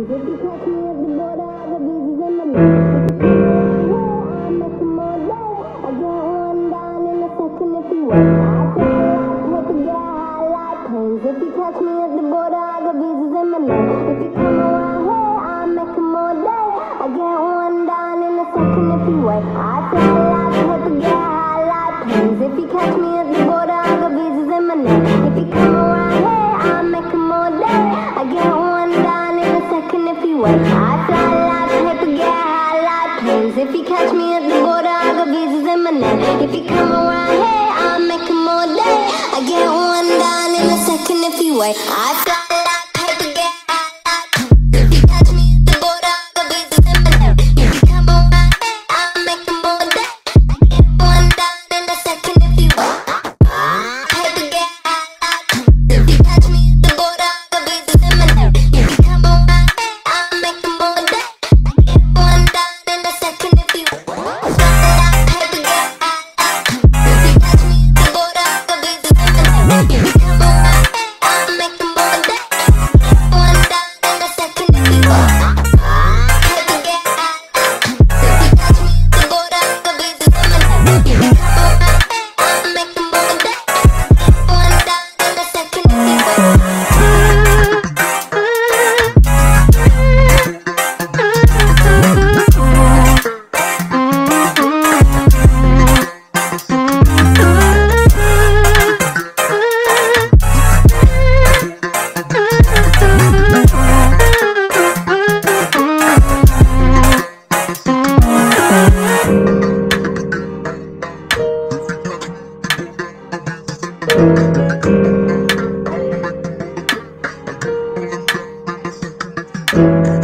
If you catch me at the border, I got visas in my name. If you come around here, I'll make them all day. I get one down in a second if you wait. I fly like paper, get high like planes. If you catch me at the border, I got visas in my name. If you come around here, I'll make them all day. I get one down in a second if you wait. I fly like paper, get high like planes. If you catch me at the border, I got visas in my name. If you come around here, I'll make them all day. I get one down in a second if you wait. I fly like paper, get high like planes. If you catch me at the border, I got visas in my name. If you come around here, I'll make them all day. I get one down in a second if you wait. I fly like paper, get high like planes. If you catch me at the border, I got visas in my name. If you come around here, I'll make them all day. I get one down in a second if you wait. Paper, get high like planes. If you catch me at the border, I got visas in my name. If you come around here, I'll make them all day. I get one down in a second if you wait. Fly like paper, get high like planes. If you catch me at the border, I got visas in my name. If you come around here, I'll make them all day. One down in a second if you wait. Paper, get high like planes. If you catch me at the border, I got visas in my name. If you come around here, I'll make them all day. One down in a second if you wait.